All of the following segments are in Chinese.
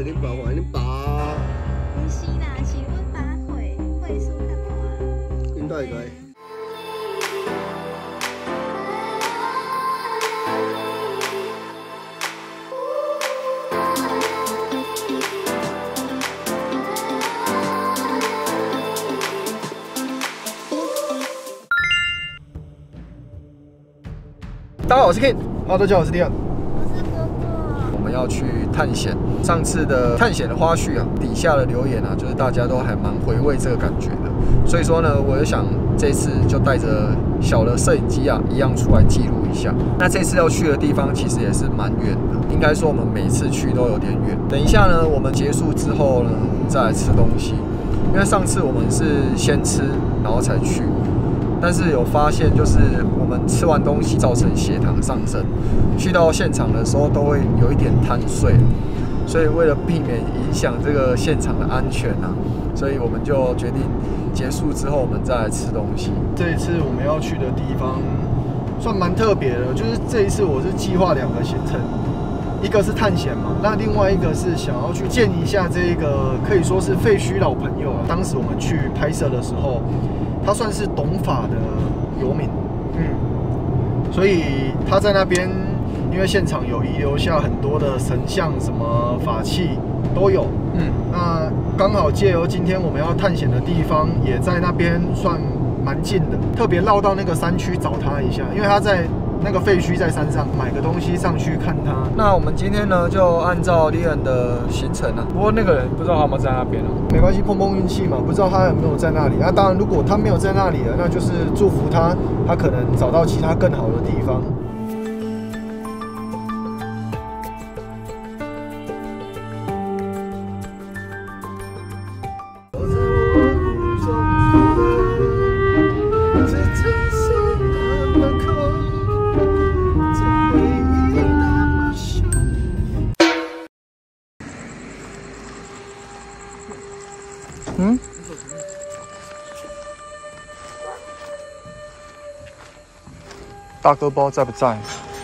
恁爸还恁爸。 不是啦，是阮爸岁数较大。 恁大个？ 大家好，我是 King。大家好，我是 Leon。 我是哥哥。 我们要去探险，上次的探险的花絮啊，底下的留言啊，就是大家都还蛮回味这个感觉的。所以说呢，我就想这次就带着小的摄影机啊，一样出来记录一下。那这次要去的地方其实也是蛮远的，应该说我们每次去都有点远。等一下呢，我们结束之后呢，我们再来吃东西。因为上次我们是先吃，然后才去。但是有发现，就是我们吃完东西造成血糖上升，去到现场的时候都会有一点贪睡，所以为了避免影响这个现场的安全啊，所以我们就决定结束之后我们再来吃东西。这一次我们要去的地方算蛮特别的，就是这一次我是计划2个行程，一个是探险嘛，那另外一个是想要去见一下这个可以说是废墟老朋友啊。当时我们去拍摄的时候。他算是董法的游民，所以他在那边，因为现场有遗留下很多的神像、什么法器都有，那刚好借由今天我们要探险的地方，也在那边算蛮近的，特别绕到那个山区找他一下，因为他在那个废墟在山上，买个东西上去看他。那我们今天呢，就按照李恩的行程啊，不过那个人不知道他有没有在那边哦。没关系，碰碰运气嘛，不知道他有没有在那里。那当然，如果他没有在那里了，那就是祝福他，他可能找到其他更好的地方。大哥不知道在不在？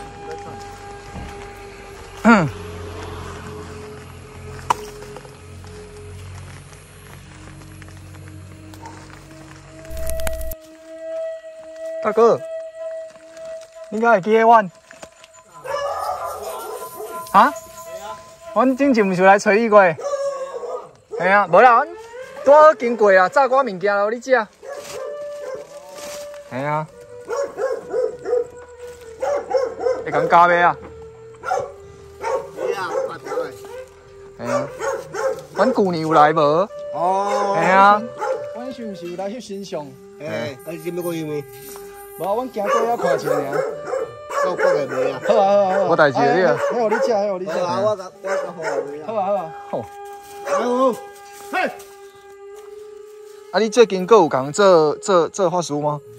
大哥，你敢会记得阮？啊？阮之前毋是来找你过？嘿啊，无啦，阮拄好经过啊，炸我物件咯，你食？嘿啊。会讲加买啊？ 对啊，我捌着诶。 系啊，阮旧年有来无？ 哦。 系啊。阮是毋是有来翕新相？ 诶，你是要过去未？ 无啊，阮行过遐看一下尔。 我过来未啊？ 好啊好啊好啊。我代志你啊。迄互你食，迄互你食。 好啊，我好未啊？ 好啊好啊。好。 好。嘿。 啊，你最近阁有讲做法术吗？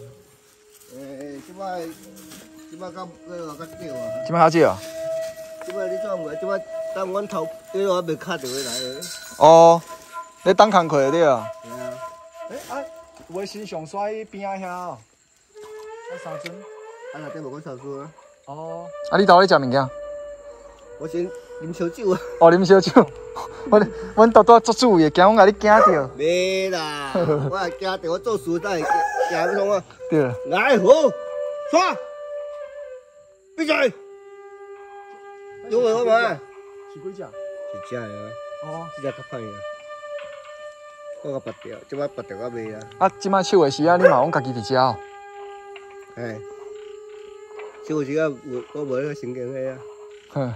即摆较少啊。 即摆较少啊？ 即摆你怎唔即摆等阮头，因为我未卡着回来诶。 哦，你等工课对啊？ 对啊。 啊，有个新上帅边仔遐哦，那三尊。 啊，内底无讲烧酥啊。 哦。啊，你倒咧食物件？ 我先啉烧酒啊。 哦，啉烧酒。阮多多做主的，惊我甲你惊着。 袂啦，我也惊着我做事，才会惊要创啊。 对。 来，好，刷。闭嘴！有话我问。 是几只？ 一只个。 哦， 这只较歹啊。我甲拔掉，即摆拔掉到尾啊。 啊，即摆手的时啊，你嘛讲家己伫遮哦。 嘿，手的时啊，我无咧神经迄啊。 哼。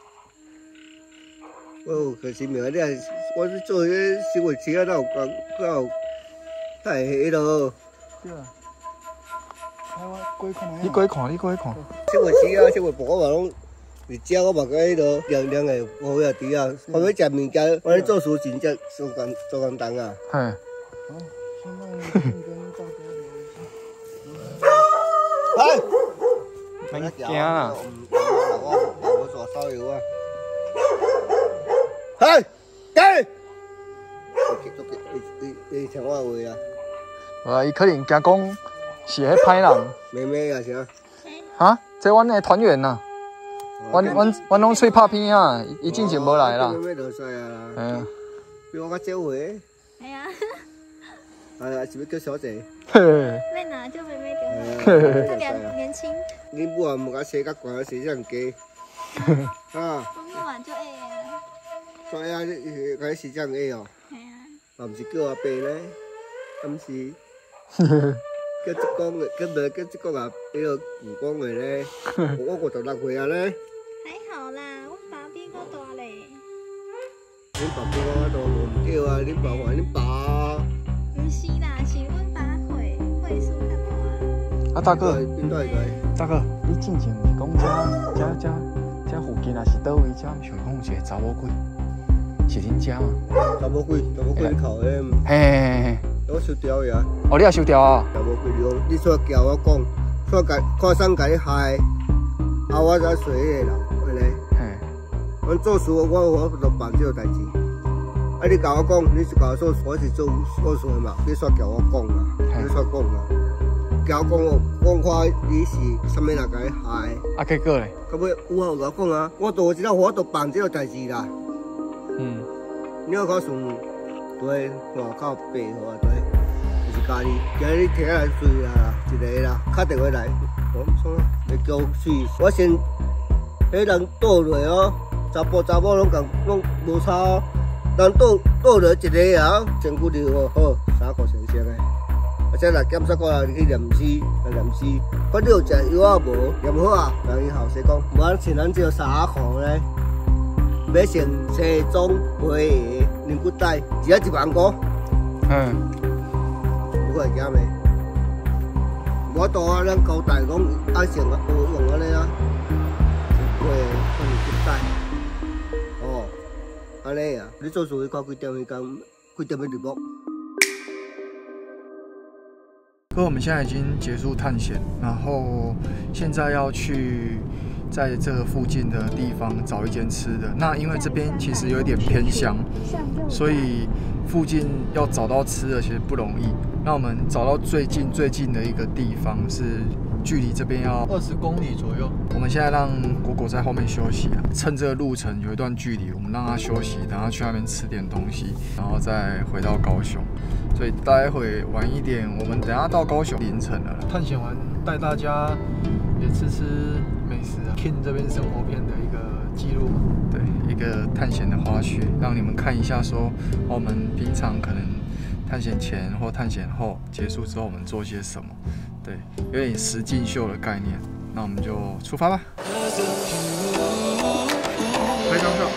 我有个神明，你啊，我是做迄手的时啊，哪有太黑咯。 对啊。你过去看，你过去看。 小月时啊，小月婆我嘛拢伫遮，我嘛甲迄落凉凉的乌尾仔猪啊。我要食物件，我咧做事真正做简单啊。 嘿。 来， 免惊啦。 我做烧油啊。嘿，给。你听我话啊。 啊，伊可能惊讲。是迄歹人， 妹妹啊啥？ 哈，这阮的团员呐。 阮拢吹拍片啊，伊进前无来啦。 要落赛啊啦。 哎呀， 比我较少回。 哎呀， 是要叫小姐。 妹哪就妹妹丢，他年轻。 你母啊，无甲生甲悬，生像鸡。啊。 我木晚就哎呀。 所以啊，你甲生像鸡哦。 哎呀。 嘛毋是叫阿伯呢，毋是。叫职工的，叫职工啊，比如故宫的咧。我56岁啊咧。 还好啦，我爸比我大嘞。 恁爸比我大无对啊，恁爸还恁爸。 唔是啦，是阮爸岁数较大。 啊，大哥，大哥，你进前是讲这附近也是倒位？这想讲一个查某鬼，是恁家吗？ 查某鬼你哭的。 嘿。 我收掉呀。 哦，你也收掉啊？ 查某鬼你煞叫我讲，煞看上甲你害，啊我才随迄个人，安尼。嘿。阮做事我就办这个代志。啊！你甲我讲，你是甲我说，我是做事的嘛，你煞叫我讲啊，你煞讲啊，叫我讲看你是啥物人甲你害？ 啊，结果咧？ 到尾有啊，有甲我讲啊，我做这个我都办这个代志啦。你要讲算对，外口白话对，就是家己，今日摕来水啦，一个啦，打电话来，我说袂叫水，我先，迄人倒落哦，查某拢无差哦。人倒落一个啊，身躯就好，3块钱的。而且来检查过来去验尸，看你有食药啊无？验好啊，人伊后生讲，无咱穿咱这衫裤咧，要穿西装皮鞋，连骨带，只要1万块。你会惊未？我到啊，咱交代讲爱穿啊，无用安尼啊，皮鞋穿骨带。安尼啊，你做事会到几点去讲？几点要入屋？ 哥，我们现在已经结束探险，然后现在要去在这个附近的地方找一间吃的。那因为这边其实有一点偏乡，所以附近要找到吃的其实不容易。那我们找到最近的一个地方是距离这边要20公里左右。我们现在让果在后面休息啊，趁这个路程有一段距离，我们让他休息，然后去那边吃点东西，然后再回到高雄。所以待会晚一点，我们等下到高雄凌晨了。探险完带大家也吃美食啊 ，King 这边生活片的一个记录，对，一个探险的花絮，让你们看一下说我们平常可能探险前或探险后结束之后我们做些什么，对，有点实境秀的概念。那我们就出发吧。开张票。